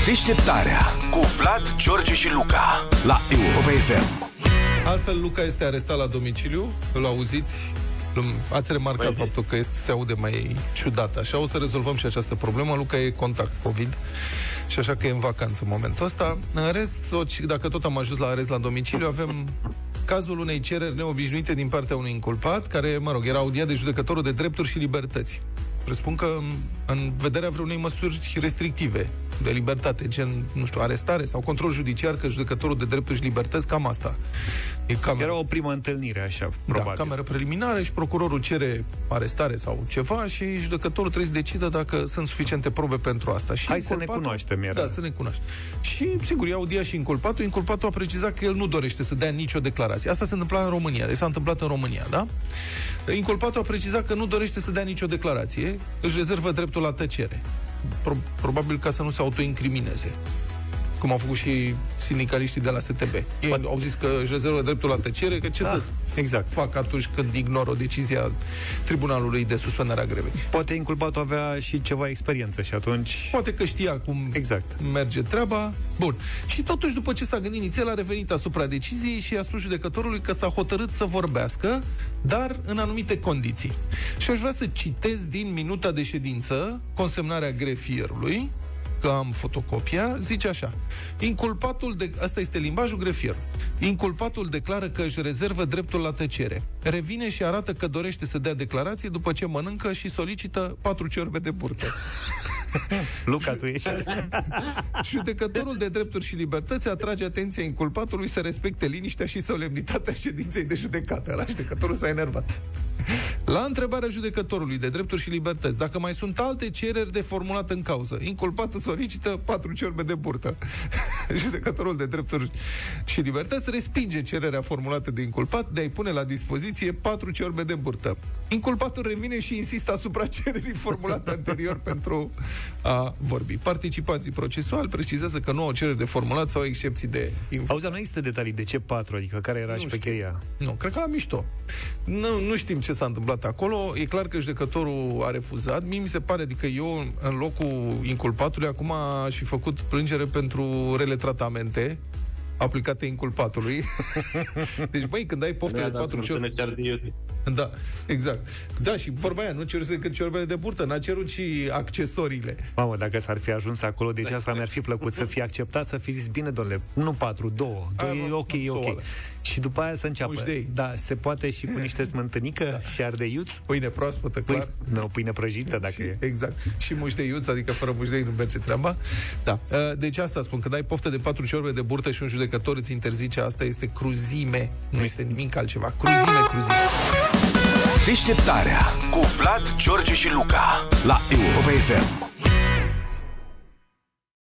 Deșteptarea cu Vlad, George și Luca la Europa FM. Altfel, Luca este arestat la domiciliu. Îl auziți? Ați remarcat faptul că se aude mai ciudat. Așa o să rezolvăm și această problemă. Luca e contact COVID și așa că e în vacanță în momentul ăsta. În rest, dacă tot am ajuns la arest la domiciliu, avem cazul unei cereri neobișnuite din partea unui inculpat, care, era audiat de judecătorul de drepturi și libertăți. Presupun că în vederea vreunei măsuri restrictive de libertate, gen, arestare sau control judiciar, că judecătorul de drepturi și libertăți, cam asta. Era o primă întâlnire, așa, probabil. Da, cameră preliminară și procurorul cere arestare sau ceva și judecătorul trebuie să decidă dacă sunt suficiente probe pentru asta. Și să ne cunoaștem, era. Da, să ne cunoaștem. Și, sigur, i-a audiat și inculpatul. Inculpatul a precizat că el nu dorește să dea nicio declarație. Asta se întâmpla în România, deci s-a întâmplat în România, da? Inculpatul a precizat că nu dorește să dea nicio declarație, își rezervă dreptul la tăcere. Probabil ca să nu se autoincrimineze, cum au făcut și sindicaliștii de la STB. Ei au zis că își rezervă dreptul la tăcere, că ce să fac atunci când ignoră o decizie a tribunalului de suspendare a grevei. Poate inculpatul avea și ceva experiență și atunci... Poate că știa cum merge treaba. Bun. Și totuși, după ce s-a gândit inițial, a revenit asupra deciziei și a spus judecătorului că s-a hotărât să vorbească, dar în anumite condiții. Și aș vrea să citez din minuta de ședință consemnarea grefierului, că am fotocopia, zice așa: asta este limbajul grefierului. Inculpatul declară că își rezervă dreptul la tăcere. Revine și arată că dorește să dea declarație după ce mănâncă și solicită 4 ciorbe de burtă. Luca, tu ești. Judecătorul de drepturi și libertăți atrage atenția inculpatului să respecte liniștea și solemnitatea ședinței de judecată. La judecătorul s-a enervat. La întrebarea judecătorului de drepturi și libertăți dacă mai sunt alte cereri de formulat în cauză, inculpatul solicită 4 ciorbe de burtă. Judecătorul de drepturi și libertăți respinge cererea formulată de inculpat de a-i pune la dispoziție 4 ciorbe de burtă. Inculpatul revine și insistă asupra cererii formulate anterior pentru a vorbi. Participanții procesuali precizează că nu au cereri de formulat sau excepții de info. Auzi, nu există detalii de ce 4, adică care era șpecheria? Nu, cred că la mișto. Nu știm ce s-a întâmplat acolo. E clar că judecătorul a refuzat. Mie mi se pare, adică eu, în locul inculpatului, acum aș fi făcut plângere pentru rele tratamente aplicate inculpatului. Deci, când ai poftă de 4 ciorbe... Da, exact. Da, și vorba aia, nu ceruse decât ciorbele de burtă, n-a cerut și accesoriile. Mamă, dacă s-ar fi ajuns acolo, deci asta mi-ar fi plăcut să fie acceptat, să fi zis, bine, domnule, nu 4, 2, e ok. Și după aia să înceapă. Mușdei. Da, se poate și cu niște smântânică și ardeiuț. Pâine proaspătă, clar. Pâine prăjită, dacă e. Exact. Și mușdeiuț, adică fără mușdei nu merge treaba. Da. Deci asta spun, că dai poftă de 4 ciorbe de burtă și un judecător îți interzice, asta este cruzime. Nu este nimic altceva. Cruzime. Deșteptarea cu Vlad, George și Luca la Europa FM.